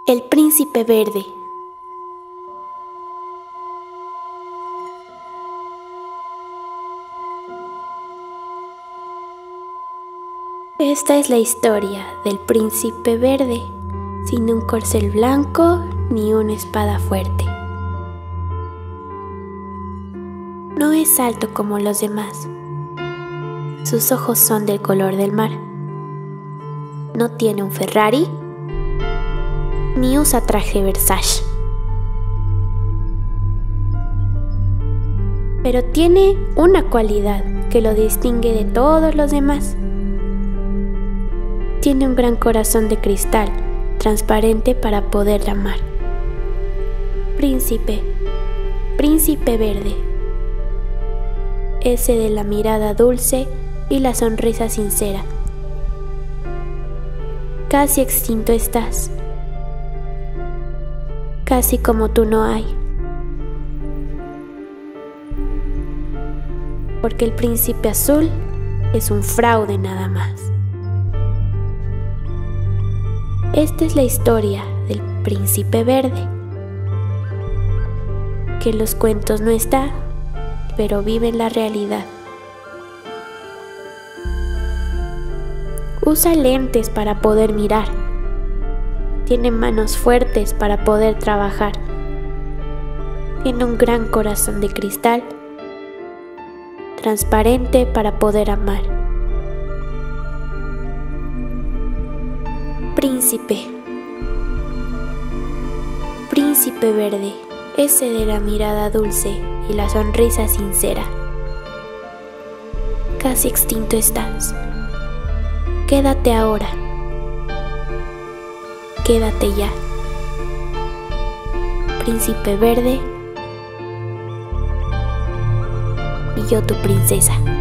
El príncipe verde. Esta es la historia del príncipe verde, sin un corcel blanco ni una espada fuerte. No es alto como los demás. Sus ojos son del color del mar. No tiene un Ferrari ni usa traje Versace. Pero tiene una cualidad que lo distingue de todos los demás. Tiene un gran corazón de cristal, transparente para poder amar. Príncipe, príncipe verde. Ese de la mirada dulce y la sonrisa sincera. Casi extinto estás. Casi como tú no hay. Porque el príncipe azul es un fraude nada más. Esta es la historia del príncipe verde, que en los cuentos no está, pero vive en la realidad. Usa lentes para poder mirar. Tiene manos fuertes para poder trabajar. Tiene un gran corazón de cristal, transparente para poder amar. Príncipe, príncipe verde, ese de la mirada dulce y la sonrisa sincera. Casi extinto estás. Quédate ahora. Quédate ya. Príncipe verde y yo tu princesa.